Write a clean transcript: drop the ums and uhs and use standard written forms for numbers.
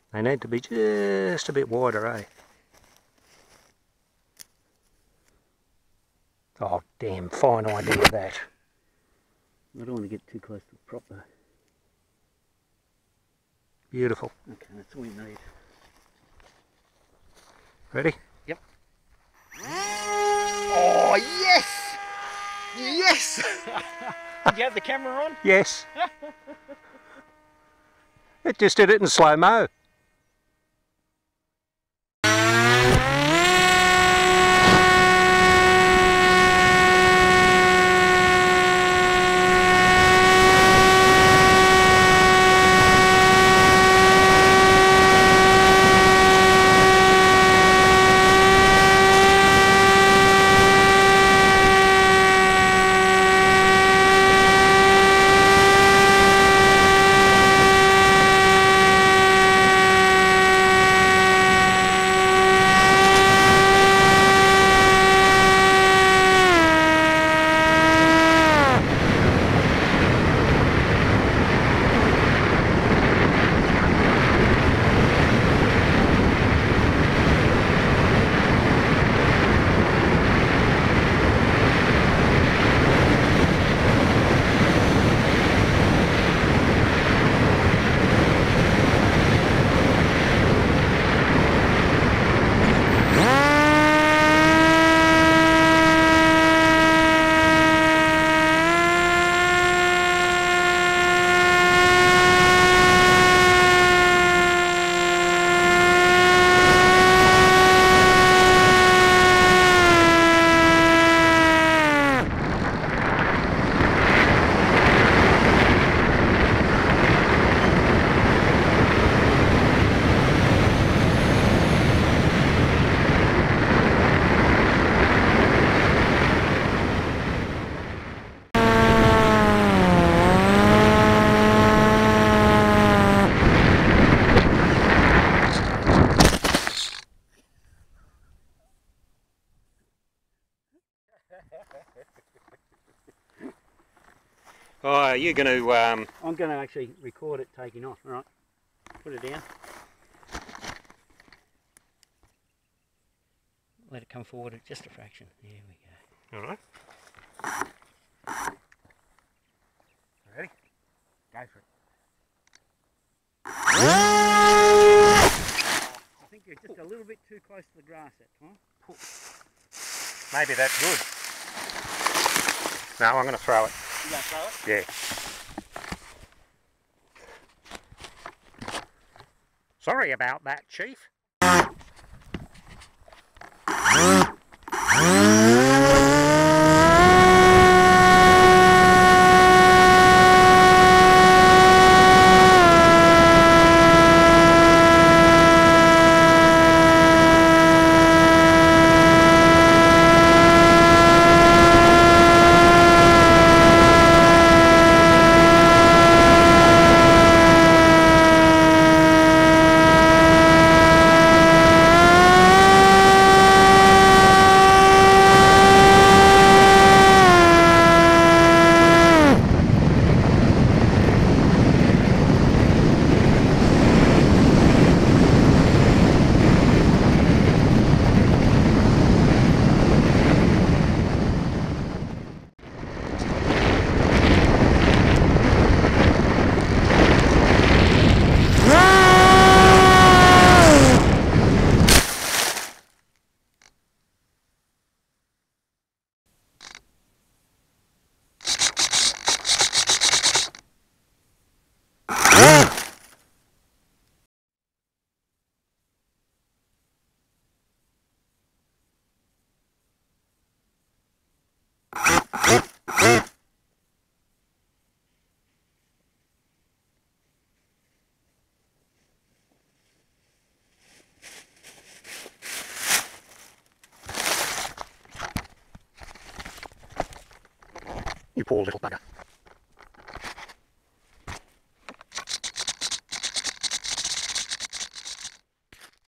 They need to be just a bit wider, eh? Oh, damn, fine idea that. I don't want to get too close to the prop though. Beautiful. Okay, that's all we need. Ready? Yep. Oh, yes! Yes! Did you have the camera on? Yes. It just did it in slow-mo. Oh, you're going to... I'm going to actually record it taking off. Alright, put it down. Let it come forward just a fraction. There we go. Alright. Ready? Go for it. I think you're just a little bit too close to the grass that time. Maybe that's good. No, I'm going to throw it. You going to throw it? Yeah. Sorry about that, Chief. You poor little bugger.